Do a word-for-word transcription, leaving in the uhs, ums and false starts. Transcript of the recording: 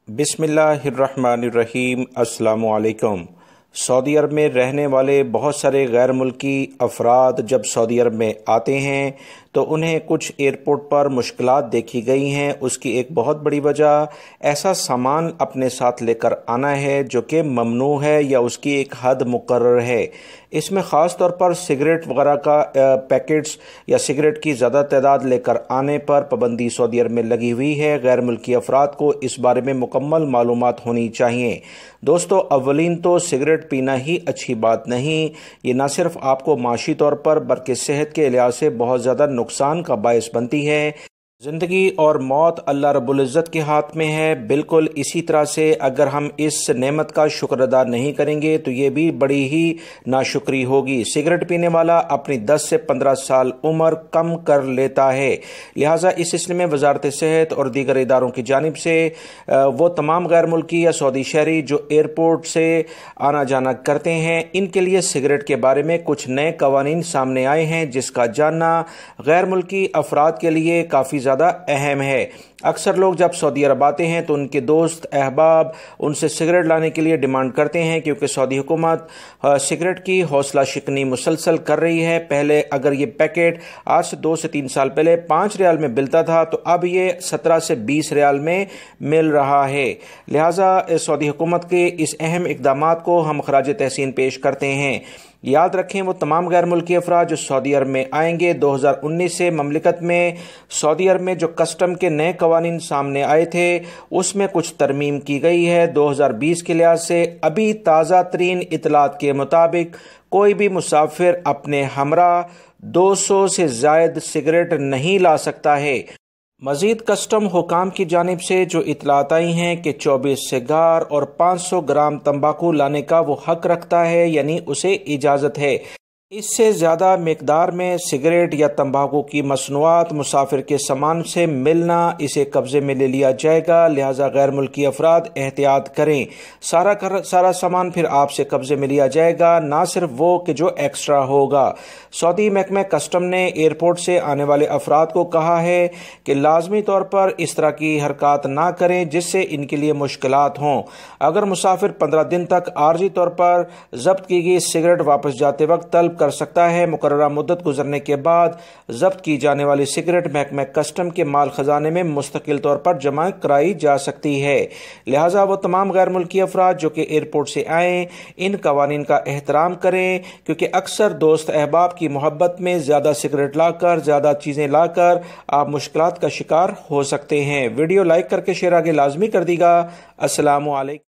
بسم اللہ الرحمن الرحیم۔ السلام علیکم۔ سعودی عرب میں رہنے والے بہت سارے غیر ملکی افراد جب سعودی عرب میں آتے ہیں تو انہیں کچھ ایئرپورٹ پر مشکلات دیکھی گئی ہیں۔ اس کی ایک بہت بڑی وجہ ایسا سامان اپنے ساتھ لے کر آنا ہے جو کہ ممنوع ہے یا اس کی ایک حد مقرر ہے۔ اس میں خاص طور پر سگریٹ وغیرہ کا پیکٹس یا سگریٹ کی زیادہ تعداد لے کر آنے پر پابندی سعودی عرب میں لگی ہوئی ہے۔ غیر ملکی افراد کو اس بارے میں مکمل معلومات ہونی چاہیے۔ دوستو، اولین تو سگریٹ پینا ہی اچھی بات نہیں۔ یہ نہ صرف آپ کو معاشی طور پر بلکہ صحت کے لحاظ سے بہت زیادہ نقصان کا باعث بنتی ہے۔ زندگی اور موت اللہ رب العزت کے ہاتھ میں ہے۔ بالکل اسی طرح سے اگر ہم اس نعمت کا شکر ادا نہیں کریں گے تو یہ بھی بڑی ہی ناشکری ہوگی۔ سگریٹ پینے والا اپنی دس سے پندرہ سال عمر کم کر لیتا ہے۔ لہٰذا اس سلسلے میں وزارت صحت اور دیگر اداروں کی جانب سے وہ تمام غیر ملکی یا سعودی شہری جو ایئرپورٹ سے آنا جانا کرتے ہیں، ان کے لیے سگریٹ کے بارے میں کچھ نئے قوانین سامنے آئے ہیں جس کا جاننا غیر ملکی افراد کے لیے کافی زیادہ زیادہ اہم ہے۔ اکثر لوگ جب سعودی عرب آتے ہیں تو ان کے دوست احباب ان سے سگریٹ لانے کے لیے ڈیمانڈ کرتے ہیں، کیونکہ سعودی حکومت سگریٹ کی حوصلہ شکنی مسلسل کر رہی ہے۔ پہلے اگر یہ پیکٹ آج سے دو سے تین سال پہلے پانچ ریال میں ملتا تھا تو اب یہ سترہ سے بیس ریال میں مل رہا ہے۔ لہٰذا سعودی حکومت کے اس اہم اقدامات کو ہم خراج تحسین پیش کرتے ہیں۔ یاد رکھیں، وہ تمام غیر ملکی افراد جو سعودی عرب میں آئیں گے، دو ہزار انیس سے مملکت میں سعودی عرب میں جو کسٹم کے نئے قوانین سامنے آئے تھے اس میں کچھ ترمیم کی گئی ہے۔ دو ہزار بیس کے لحاظ سے ابھی تازہ ترین اطلاعات کے مطابق کوئی بھی مسافر اپنے ہمراہ دو سو سے زائد سگریٹ نہیں لا سکتا ہے۔ مزید کسٹم حکام کی جانب سے جو اطلاعات آئی ہیں کہ چوبیس سگار اور پانچ سو گرام تمباکو لانے کا وہ حق رکھتا ہے، یعنی اسے اجازت ہے۔ اس سے زیادہ مقدار میں سگریٹ یا تمباکو کی مصنوعات مسافر کے سامان سے ملنا اسے قبضے میں لے لیا جائے گا۔ لہٰذا غیر ملکی افراد احتیاط کریں۔ سارا سارا سامان پھر آپ سے قبضے میں لیا جائے گا، نہ صرف وہ کہ جو ایکسٹرا ہوگا۔ سعودی محکمہ کسٹم نے ایئرپورٹ سے آنے والے افراد کو کہا ہے کہ لازمی طور پر اس طرح کی حرکات نہ کریں جس سے ان کے لیے مشکلات ہوں۔ اگر مسافر پندرہ دن تک عارضی طور پر ضبط کی گئی سگریٹ واپس جاتے وقت طلب کر سکتا ہے، مقررہ مدت گزرنے کے بعد ضبط کی جانے والی سگریٹ محکمہ کسٹم کے مال خزانے میں مستقل طور پر جمع کرائی جا سکتی ہے۔ لہٰذا وہ تمام غیر ملکی افراد جو کہ ایئرپورٹ سے آئیں ان قوانین کا احترام کریں، کیونکہ اکثر دوست احباب کی محبت میں زیادہ سگریٹ لا کر زیادہ چیزیں لا کر آپ مشکلات کا شکار ہو سکتے ہیں۔ ویڈیو لائک کر کے شیئر آگے لازمی کر دیگا۔ السلام علیکم۔